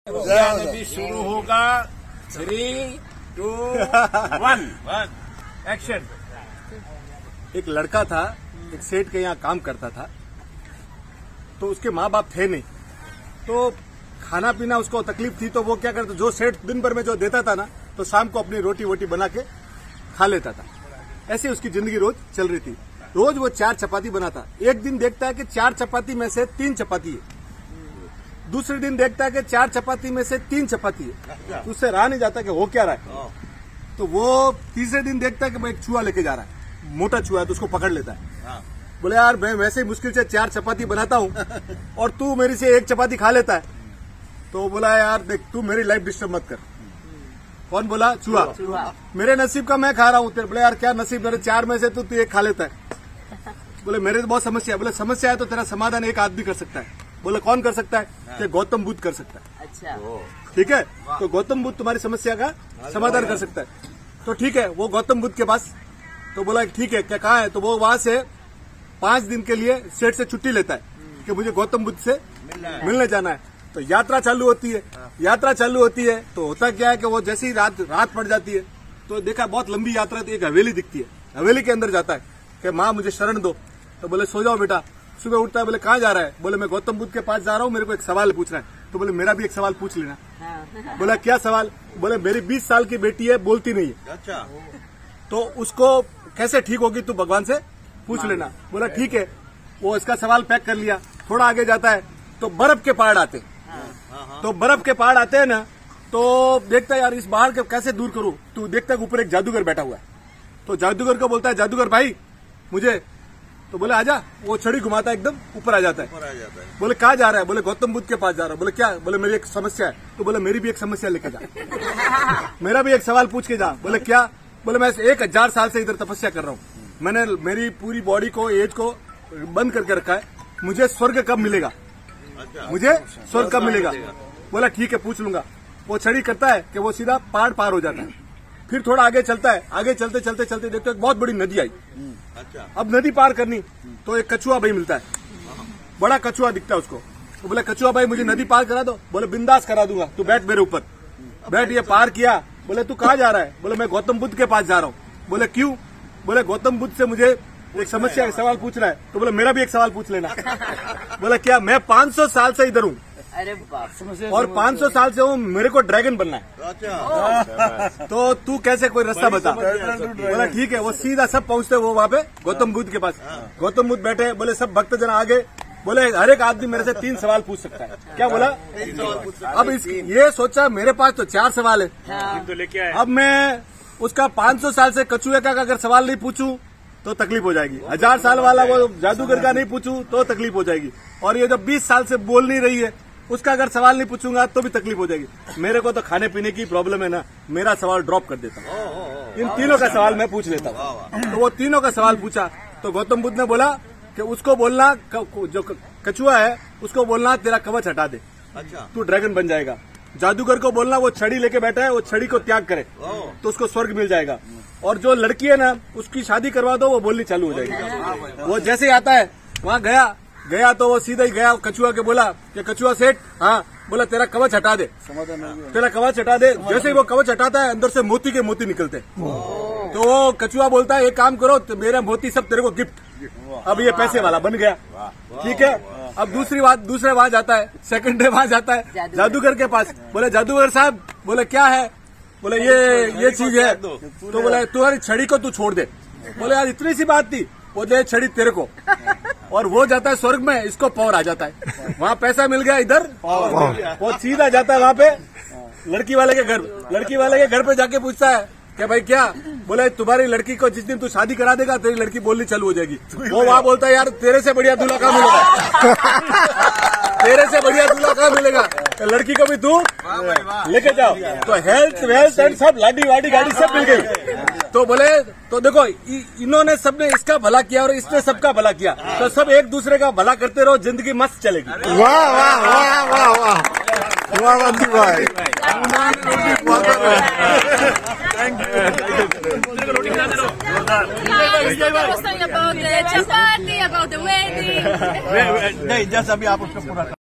अभी शुरू होगा 3, 2, 1 एक्शन। एक लड़का था, एक सेठ के यहाँ काम करता था। तो उसके माँ बाप थे नहीं, तो खाना पीना उसको तकलीफ थी। तो वो क्या करता, जो सेठ दिन भर में जो देता था ना, तो शाम को अपनी रोटी वोटी बना के खा लेता था। ऐसे उसकी जिंदगी रोज चल रही थी। रोज वो 4 चपाती बनाता। एक दिन देखता है कि 4 चपाती में से 3 चपाती है। दूसरे दिन देखता है कि 4 चपाती में से 3 चपाती है। तो उससे रहा नहीं जाता कि हो क्या रहा है। तो वो तीसरे दिन देखता है कि मैं एक चूहा लेके जा रहा है, मोटा चूहा है, तो उसको पकड़ लेता है। बोले यार मैं वैसे ही मुश्किल से 4 चपाती बनाता हूँ और तू मेरी से 1 चपाती खा लेता है। तो बोला यार देख, तू मेरी लाइफ डिस्टर्ब मत कर। कौन बोला? चूहा। मेरे नसीब का मैं खा रहा हूँ। बोले यार क्या नसीब, मेरे 4 में से तू 1 खा लेता है। बोले मेरे तो बहुत समस्या है। बोले समस्या है तो तेरा समाधान एक आदमी कर सकता है। बोले कौन कर सकता है? कि गौतम बुद्ध कर सकता है। अच्छा, ठीक है, तो गौतम बुद्ध तुम्हारी समस्या का समाधान कर सकता है। तो ठीक है, वो गौतम बुद्ध के पास, तो बोला ठीक है, क्या कहा है? तो वो वहां से 5 दिन के लिए सेठ से छुट्टी लेता है कि मुझे गौतम बुद्ध से मिलने जाना है। तो यात्रा चालू होती है। तो होता क्या है कि वो जैसे ही रात पड़ जाती है, तो देखा बहुत लंबी यात्रा, तो एक हवेली दिखती है। हवेली के अंदर जाता है कि माँ मुझे शरण दो। तो बोले सो जाओ बेटा। सुबह उठता है, बोले कहाँ जा रहा है? बोले मैं गौतम बुद्ध के पास जा रहा हूँ, मेरे को एक सवाल पूछना है। तो बोले मेरा भी एक सवाल पूछ लेना। बोला क्या सवाल? बोले मेरी 20 साल की बेटी है, बोलती नहीं है। अच्छा, तो उसको कैसे ठीक होगी, तू भगवान से पूछ लेना। बोला ठीक है। वो इसका सवाल पैक कर लिया। थोड़ा आगे जाता है तो बर्फ के पहाड़ आते हैं। तो बर्फ के पहाड़ आते हैं ना, तो देखता है यार इस पहाड़ के कैसे दूर करूं। तो देखता है ऊपर एक जादूगर बैठा हुआ है। तो जादूगर को बोलता है, जादूगर भाई मुझे। तो बोले आजा। वो छड़ी घुमाता है, एकदम ऊपर आ जाता है। बोले कहाँ जा रहा है? बोले गौतम बुद्ध के पास जा रहा है। बोले क्या? बोले मेरी एक समस्या है। तो बोले मेरी भी एक समस्या लेके जा, मेरा भी एक सवाल पूछ के जा। बोले क्या? बोले मैं 1000 साल से इधर तपस्या कर रहा हूँ। मैंने मेरी पूरी बॉडी को, एज को बंद करके रखा है। मुझे स्वर्ग कब मिलेगा? मुझे स्वर्ग कब मिलेगा? बोला ठीक है, पूछ लूंगा। वो छड़ी करता है कि वो सीधा पहाड़ पार हो जाता है। फिर थोड़ा आगे चलता है। आगे चलते देखते एक बहुत बड़ी नदी आई। अब नदी पार करनी, तो एक कछुआ भाई मिलता है। बड़ा कछुआ दिखता है उसको। तो बोले कछुआ भाई मुझे नदी पार करा दो। बोले बिंदास करा दूंगा, तू बैठ मेरे ऊपर। बैठ। ये पार किया। बोले तू कहाँ जा रहा है? बोले मैं गौतम बुद्ध के पास जा रहा हूँ। बोले क्यों? बोले गौतम बुद्ध से मुझे एक समस्या, एक सवाल पूछना है। तो बोले मेरा भी एक सवाल पूछ लेना। बोला क्या? मैं 500 साल से इधर हूँ। अरे बाप, और 500 साल से हूँ, मेरे को ड्रैगन बनना है। तो तू कैसे, कोई रास्ता बता। बोला ठीक है। वो सीधा सब पहुँचते वो वहाँ पे गौतम बुद्ध के पास। गौतम बुद्ध बैठे। बोले सब भक्त जन आगे। बोले हर एक आदमी मेरे से 3 सवाल पूछ सकता है। क्या बोला? अब ये सोचा मेरे पास तो 4 सवाल है। तो लेके आए। अब मैं उसका 500 साल से कछुए का अगर सवाल नहीं पूछूं तो तकलीफ हो जाएगी। 1000 साल वाला वो जादूगर का नहीं पूछूं तो तकलीफ हो जाएगी। और ये जो 20 साल से बोल नहीं रही है, उसका अगर सवाल नहीं पूछूंगा तो भी तकलीफ हो जाएगी। मेरे को तो खाने पीने की प्रॉब्लम है ना, मेरा सवाल ड्रॉप कर देता हूँ। इन तीनों का सवाल मैं पूछ लेता हूँ। तो वो तीनों का सवाल पूछा। तो गौतम बुद्ध ने बोला कि उसको बोलना, जो कछुआ है उसको बोलना तेरा कवच हटा दे। अच्छा, तू ड्रैगन बन जाएगा। जादूगर को बोलना वो छड़ी लेके बैठा है, वो छड़ी को त्याग करे तो उसको स्वर्ग मिल जाएगा। और जो लड़की है ना, उसकी शादी करवा दो, वो बोलनी चालू हो जाएगी। वो जैसे ही आता है वहाँ गया तो वो सीधा ही गया कछुआ के बोला कि कछुआ सेठ, हाँ। बोला तेरा कवच हटा दे, तेरा कवच हटा दे। जैसे ही वो कवच हटाता है, अंदर से मोती के मोती निकलते। तो वो कछुआ बोलता है एक काम करो, तो मेरा मोती सब तेरे को गिफ्ट। अब ये पैसे वाला बन गया। ठीक है। अब दूसरे वहां जाता है, सेकंड डे वहां जाता है जादूगर के पास। बोले जादूगर साहब, बोले क्या है? बोले ये चीज है। तो बोले तुम्हारी छड़ी को तू छोड़ दे। बोले यार इतनी सी बात थी। वो दे छड़ी तेरे को। और वो जाता है स्वर्ग में, इसको पावर आ जाता है। वहाँ पैसा मिल गया, इधर वो सीधा जाता है वहाँ पे लड़की वाले के घर। लड़की वाले के घर पे जाके पूछता है कि भाई क्या? बोले तुम्हारी लड़की को जिस दिन तू शादी करा देगा, तेरी लड़की बोलनी चालू हो जाएगी। वो वहाँ बोलता है यार तेरे से बढ़िया दूल्हा कहाँ मिलेगा? तेरे से बढ़िया दूल्हा कहाँ मिलेगा? तो लड़की को भी तू लेके जाओ। तो हेल्थ वेल्थ एंड सब लाडी वाडी गाड़ी सब मिल गई। तो बोले तो देखो इन्होंने सबने इसका भला किया और इसने सबका भला किया। तो सब एक दूसरे का भला करते रहो, जिंदगी मस्त चलेगी। वाह वाह वाह वाह वाह वाह बंटी भाई। About the chapati, about the wedding. नहीं, जैसा अभी आप उसको पूरा